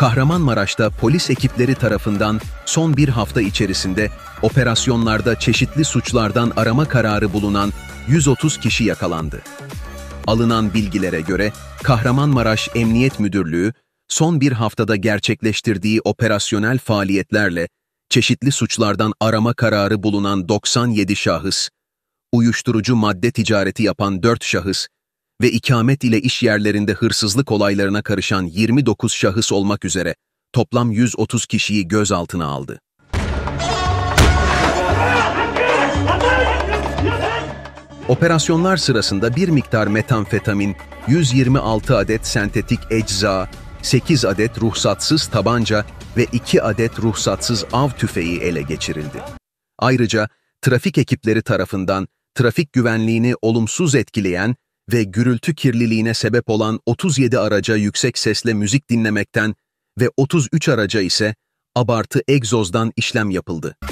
Kahramanmaraş'ta polis ekipleri tarafından son bir hafta içerisinde operasyonlarda çeşitli suçlardan arama kararı bulunan 130 kişi yakalandı. Alınan bilgilere göre Kahramanmaraş Emniyet Müdürlüğü son bir haftada gerçekleştirdiği operasyonel faaliyetlerle çeşitli suçlardan arama kararı bulunan 97 şahıs, uyuşturucu madde ticareti yapan 4 şahıs ve ikamet ile iş yerlerinde hırsızlık olaylarına karışan 29 şahıs olmak üzere toplam 130 kişiyi gözaltına aldı. Operasyonlar sırasında bir miktar metamfetamin, 126 adet sentetik ecza, 8 adet ruhsatsız tabanca ve 2 adet ruhsatsız av tüfeği ele geçirildi. Ayrıca trafik ekipleri tarafından trafik güvenliğini olumsuz etkileyen ve gürültü kirliliğine sebep olan 37 araca yüksek sesle müzik dinlemekten ve 33 araca ise abartı egzozdan işlem yapıldı.